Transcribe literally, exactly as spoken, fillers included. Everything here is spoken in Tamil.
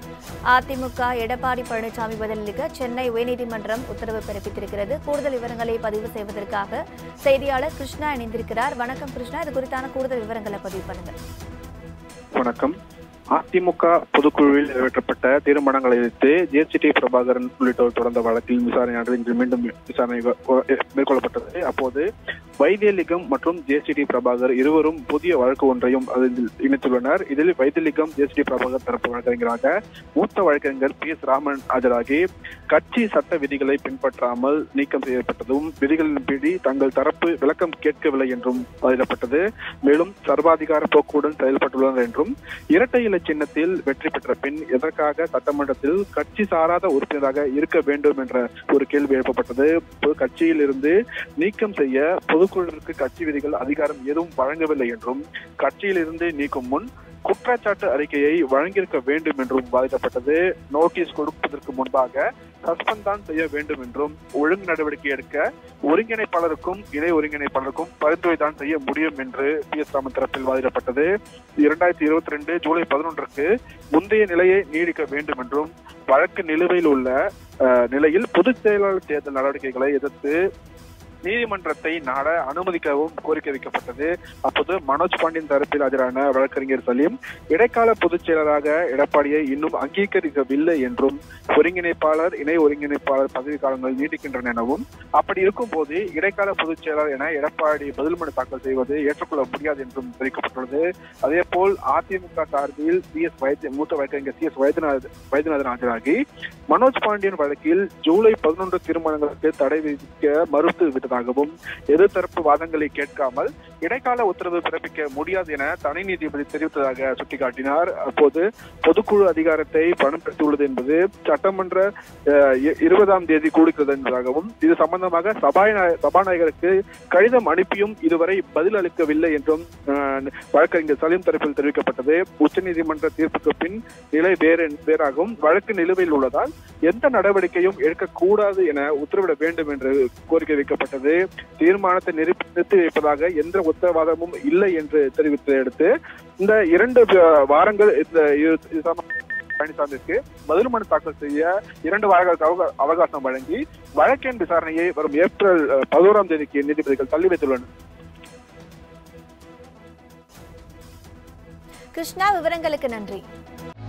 அதிமுக எடப்பாடி பழனிசாமி பதிலளிக்க சென்னை உயர்நீதிமன்றம் உத்தரவு பிறப்பித்திருக்கிறது. கூடுதல் விவரங்களை பதிவு செய்வதற்காக செய்தியாளர் கிருஷ்ணா இணைந்திருக்கிறார். வணக்கம் கிருஷ்ணா, இது குறித்தான கூடுதல் விவரங்களை பதிவு பண்ணுங்க. வணக்கம். அதிமுக பொதுக்குழுவில் நிறைவேற்றப்பட்ட தீர்மானங்களை எதிர்த்து ஜேசிடி பிரபாகரன் உள்ளிட்டோர் தொடர்ந்த வழக்கில் விசாரணை இன்று மீண்டும் விசாரணை மேற்கொள்ளப்பட்டது. அப்போது வைத்தியலிங்கம் மற்றும் ஜேசிடி பிரபாகர் இருவரும் புதிய வழக்கு ஒன்றையும் அதில் இணைத்துள்ளனர். இதில் வைத்தியலிங்கம் ஜேசிடி பிரபாகர் தரப்பு வழக்கறிஞராக மூத்த வழக்கறிஞர் பி எஸ் ராமன் ஆஜராகி கட்சி சட்ட விதிகளை பின்பற்றாமல் நீக்கம் செய்யப்பட்டதும் விதிகளின்படி தங்கள் தரப்பு விளக்கம் கேட்கவில்லை என்றும் பதிலப்பட்டது. மேலும் சர்வாதிகார போக்குடன் செயல்பட்டுள்ளனர் என்றும் இரட்டை இலை சின்னத்தில் வெற்றி பெற்ற பின் எதற்காக சட்டமன்றத்தில் கட்சி சாராத உறுப்பினராக இருக்க வேண்டும் என்ற ஒரு கேள்வி எழுப்பப்பட்டது. கட்சியில் இருந்து நீக்கம் செய்ய பொதுக்குழுவிற்கு கட்சி விதிகள் அதிகாரம் எதுவும் வழங்கவில்லை என்றும் கட்சியில் இருந்து நீக்கும் முன் குற்றச்சாட்டு அறிக்கையை வழங்கியிருக்க வேண்டும் என்றும் வாதிடப்பட்டது. நோட்டீஸ் கொடுப்பதற்கு முன்பாக சஸ்பெண்ட் தான் செய்ய வேண்டும் என்றும் ஒழுங்கு நடவடிக்கை எடுக்க ஒருங்கிணைப்பாளருக்கும் இணை ஒருங்கிணைப்பாளருக்கும் பரிந்துரை தான் செய்ய முடியும் என்று பி எஸ் ராமன் தரப்பில் வாதிடப்பட்டது. இரண்டாயிரத்தி இருபத்தி ரெண்டு ஜூலை பதினொன்றுக்கு முந்தைய நிலையை நீடிக்க வேண்டும் என்றும் வழக்கு நிலுவையில் உள்ள நிலையில் பொதுச் செயலாளர் தேர்தல் நடவடிக்கைகளை எதிர்த்து நீதிமன்றத்தை நாட அனுமதிக்கவும் கோரிக்கை வைக்கப்பட்டது. அப்போது மனோஜ் பாண்டியன் தரப்பில் ஆஜரான வழக்கறிஞர் சலீம் இடைக்கால பொதுச் செயலராக எடப்பாடியை இன்னும் அங்கீகரிக்கவில்லை என்றும் ஒருங்கிணைப்பாளர் இணை ஒருங்கிணைப்பாளர் பதவி காலங்கள் நீடிக்கின்றன எனவும் அப்படி இருக்கும் போது இடைக்கால பொதுச் செயலர் என எடப்பாடி பதில் மனு தாக்கல் செய்வது ஏற்றுக்கொள்ள முடியாது என்றும் தெரிவிக்கப்பட்டுள்ளது. அதே போல் அதிமுக சார்பில் சி எஸ் வைத்திய மூத்த வழக்கறிஞர் சி எஸ் வைத்தியநாதன் வைத்தியநாதன் ஆஜராகி மனோஜ் பாண்டியன் வழக்கில் ஜூலை பதினொன்று தீர்மானங்களுக்கு தடை விதிக்க மறுத்து ாகவும் எதிர்த்தரப்பு வாதங்களை கேட்காமல் இடைக்கால உத்தரவு பிறப்பிக்க முடியாது என தனி நீதிபதி தெரிவித்ததாக சுட்டிக்காட்டினார். அப்போது பொதுக்குழு அதிகாரத்தை பயன்படுத்தியுள்ளது என்பது சட்டமன்ற இருபதாம் தேதி கூடுகிறது என்பதாகவும் இது சம்பந்தமாக சபாநாயகருக்கு கடிதம் அனுப்பியும் இதுவரை பதில் அளிக்கவில்லை என்றும் வழக்கறிஞர் சலீம் தரப்பில் தெரிவிக்கப்பட்டது. உச்சநீதிமன்ற தீர்ப்புக்கு பின் நிலை வேறு வேறாகவும் வழக்கு நிலுவையில் உள்ளதால் எந்த நடவடிக்கையும் எடுக்கக்கூடாது என உத்தரவிட வேண்டும் என்று கோரிக்கை வைக்கப்பட்டது. தீர்மானத்தை நிறுத்தி வைப்பதாக எந்த உத்தரவாதமும் இல்லை என்று தெரிவித்ததை அடுத்து இந்த இரண்டு வாரங்கள் இந்த பழனிசாமிக்கு பதில் மனு தாக்கல் செய்ய இரண்டு வாரங்களுக்கு அவகாசம் வழங்கி வழக்கின் விசாரணையை வரும் ஏப்ரல் பதினோராம் தேதிக்கு நீதிபதிகள் தள்ளி வைத்துள்ளனர். கிருஷ்ணா, விவரங்களுக்கு நன்றி.